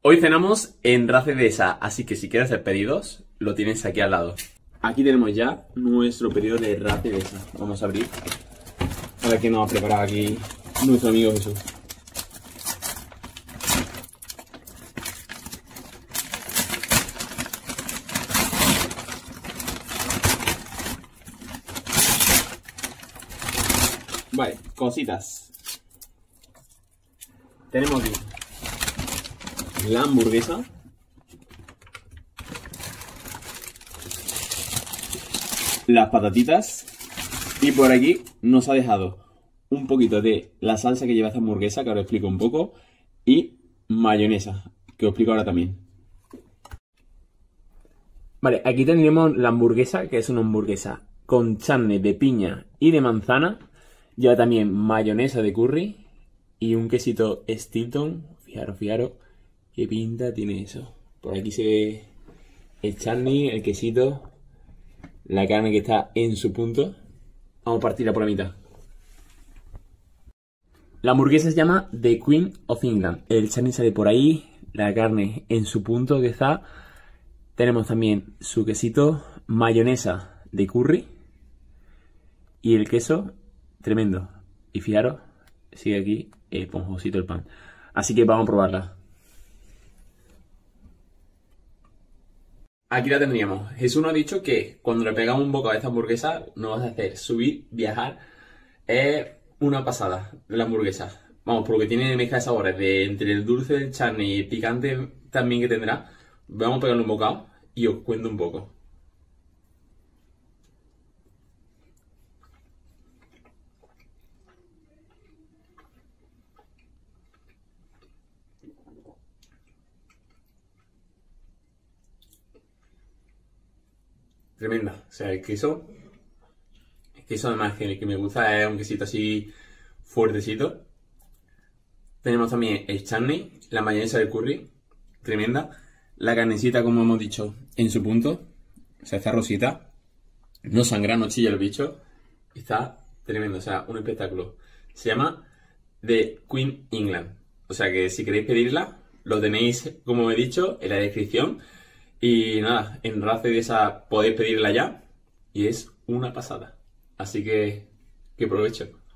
Hoy cenamos en Race Dehesa, así que si quieres hacer pedidos, lo tienes aquí al lado. Aquí tenemos ya nuestro pedido de Race Dehesa. Vamos a abrir. A ver qué nos ha preparado aquí nuestro amigo Jesús. Vale, cositas. Tenemos aquí la hamburguesa, las patatitas y por aquí nos ha dejado un poquito de la salsa que lleva esta hamburguesa, que ahora explico un poco, y mayonesa, que os explico ahora también. Vale, aquí tendríamos la hamburguesa, que es una hamburguesa con carne de piña y de manzana. Lleva también mayonesa de curry y un quesito Stilton. Fijaros qué pinta tiene eso. Por aquí se ve el chutney, el quesito, la carne que está en su punto. Vamos a partirla por la mitad. La hamburguesa se llama The Queen of England. El chutney sale por ahí, la carne en su punto que está. Tenemos también su quesito, mayonesa de curry y el queso tremendo. Y fijaros, sigue aquí esponjosito el pan. Así que vamos a probarla. Aquí la tendríamos. Jesús nos ha dicho que cuando le pegamos un bocado a esta hamburguesa nos va a hacer subir, viajar. Es una pasada la hamburguesa. Vamos, porque tiene mezcla de sabores entre el dulce del chutney y el picante también que tendrá. Vamos a pegarle un bocado y os cuento un poco. Tremenda. O sea, el queso además que me gusta es un quesito así fuertecito. Tenemos también el chutney, la mayonesa de curry, tremenda. La carnecita, como hemos dicho, en su punto. O sea, está rosita. No sangra, no chilla el bicho. Está tremendo, o sea, un espectáculo. Se llama The Queen England. O sea que si queréis pedirla, lo tenéis, como he dicho, en la descripción. Y nada, en Race Dehesa podéis pedirla ya. Y es una pasada. Así que provecho.